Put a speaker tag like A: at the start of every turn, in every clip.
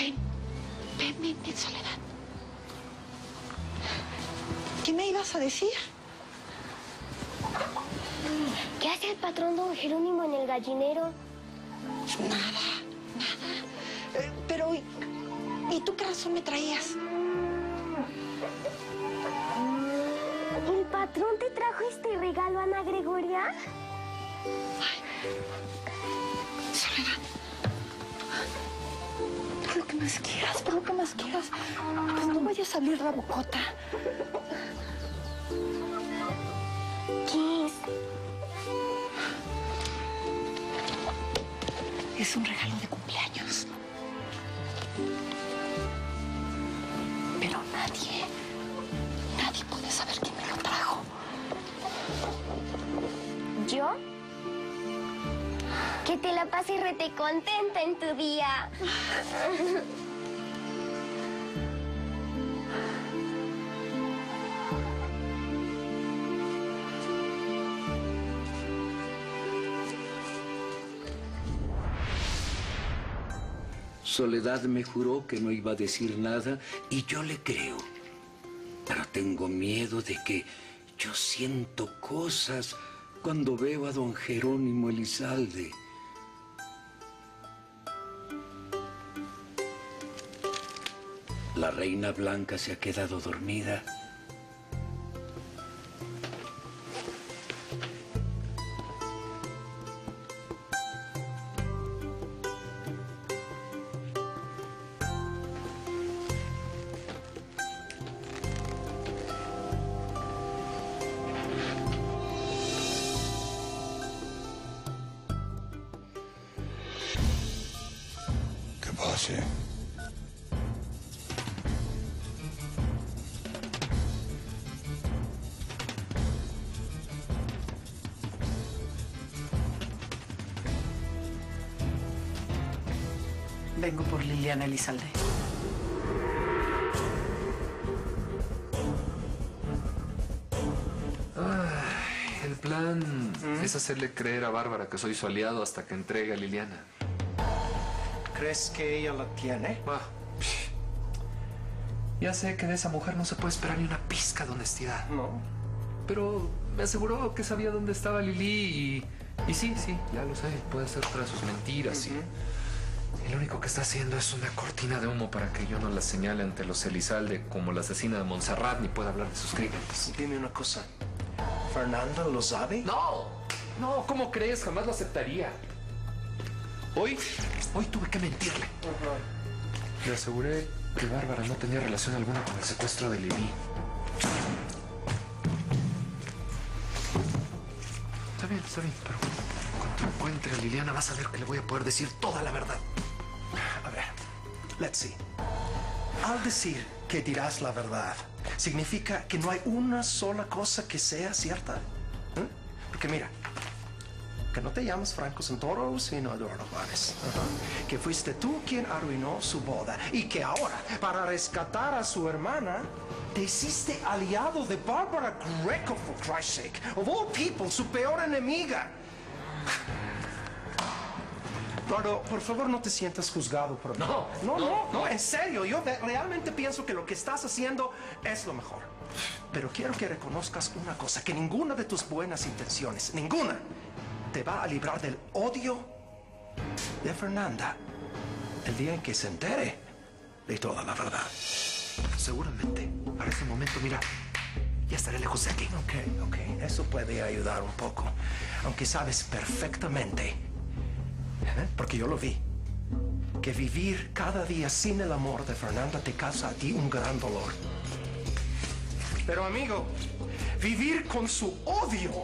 A: Ven, ven, Soledad. ¿Qué me ibas a decir?
B: ¿Qué hace el patrón don Jerónimo en el gallinero?
A: Nada. Pero, ¿y tú qué razón me traías?
B: ¿El patrón te trajo este regalo, Ana Gregoria?
A: Ay, Soledad. Por lo que más quieras, por lo que más quieras. Pues no vaya a salir la bocota.
B: ¿Qué es?
A: Es un regalo de cumpleaños. Pero nadie puede saber quién me lo trajo.
B: ¿Yo? Que te la pases rete contenta en tu día.
C: Soledad me juró que no iba a decir nada y yo le creo. Pero tengo miedo de que yo siento cosas cuando veo a don Jerónimo Elizalde. La reina blanca se ha quedado dormida.
D: ¿Qué pasa?
E: Vengo por Liliana Elizalde.
F: El plan es hacerle creer a Bárbara que soy su aliado hasta que entregue a Liliana.
G: ¿Crees que ella la tiene?
F: Ya sé que de esa mujer no se puede esperar ni una pizca de honestidad.
G: No.
F: Pero me aseguró que sabía dónde estaba Lili y sí, ya lo sé. Puede ser tras sus mentiras y lo único que está haciendo es una cortina de humo para que yo no la señale ante los Elizalde como la asesina de Montserrat ni pueda hablar de sus crímenes.
G: Dime una cosa. ¿Fernanda lo sabe?
F: No, ¿cómo crees? Jamás lo aceptaría. Hoy tuve que mentirle. Le aseguré que Bárbara no tenía relación alguna con el secuestro de Lili. Está bien, pero cuando encuentre a Liliana vas a ver que le voy a poder decir toda la verdad.
G: A ver, let's see. Al decir que dirás la verdad, significa que no hay una sola cosa que sea cierta. Porque mira, que no te llamas Franco Santoro, sino Eduardo Juárez. Que fuiste tú quien arruinó su boda. Y que ahora, para rescatar a su hermana, te hiciste aliado de Bárbara Greco, for Christ's sake. Of all people, su peor enemiga. Eduardo, por favor, no te sientas juzgado por mí. No, en serio. Yo realmente pienso que lo que estás haciendo es lo mejor. Pero quiero que reconozcas una cosa, que ninguna de tus buenas intenciones, ninguna, te va a librar del odio de Fernanda el día en que se entere de toda la verdad.
F: Seguramente. Para ese momento, mira, ya estaré lejos de aquí.
G: Ok. Eso puede ayudar un poco. Aunque sabes perfectamente, porque yo lo vi, que vivir cada día sin el amor de Fernanda te causa a ti un gran dolor. Pero amigo, vivir con su odio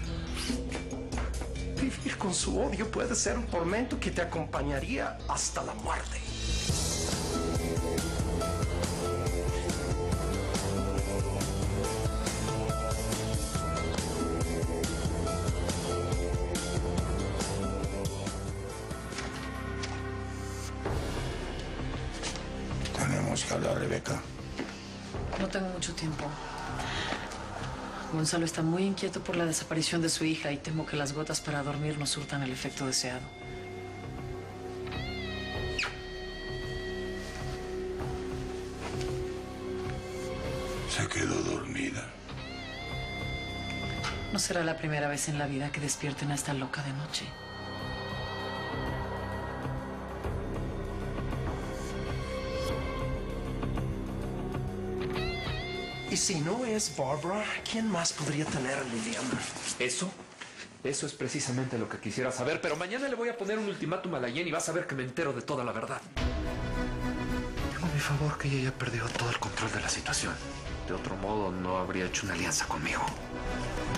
G: puede ser un tormento que te acompañaría hasta la muerte.
D: Tenemos que hablar, Rebeca.
E: No tengo mucho tiempo. Gonzalo está muy inquieto por la desaparición de su hija y temo que las gotas para dormir no surtan el efecto deseado.
D: Se quedó dormida.
E: No será la primera vez en la vida que despierten a esta loca de noche.
G: Y si no es Barbara, ¿quién más podría tener a Liliana?
F: Eso es precisamente lo que quisiera saber, pero mañana le voy a poner un ultimátum a la Jenny y vas a ver que me entero de toda la verdad. Tengo mi favor que ella ya perdió todo el control de la situación. De otro modo, no habría hecho una alianza conmigo.